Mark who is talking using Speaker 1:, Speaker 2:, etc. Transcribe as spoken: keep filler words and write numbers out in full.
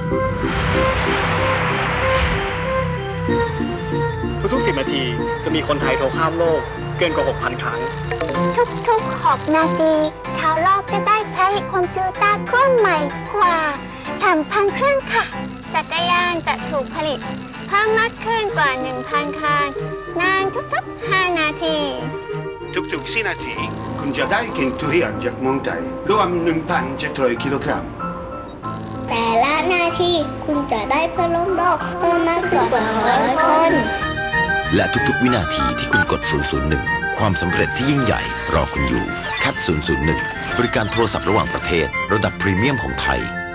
Speaker 1: ทุกๆสิบนาทีจะมีคนไทยโทรข้ามโลกเกินกว่า หกพัน ครั้ง
Speaker 2: ทุกๆหกนาทีชาวโลกจะได้ใช้คอมพิวเตอร์เครื่องใหม่กว่า สามพัน เครื่องค่ะจักรยานจะถูกผลิตเพิ่มมากขึ้นกว่า หนึ่งพัน คันนานทุกๆห้านาที
Speaker 3: ทุกๆสี่นาทีคุณจะได้กินทุเรียนจากเมืองไทยรวม หนึ่งพันเจ็ดร้อย กิโลกรัม
Speaker 2: แต่ละนาทีคุณจะได้เพื่อนร่วมโลกเพิ่มมากกว่าสองร้อยคน
Speaker 4: และทุกๆวินาทีที่คุณกดศูนย์ ศูนย์ หนึ่งความสำเร็จที่ยิ่งใหญ่รอคุณอยู่แคทศูนย์ ศูนย์ หนึ่งบริการโทรศัพท์ระหว่างประเทศระดับพรีเมียมของไทย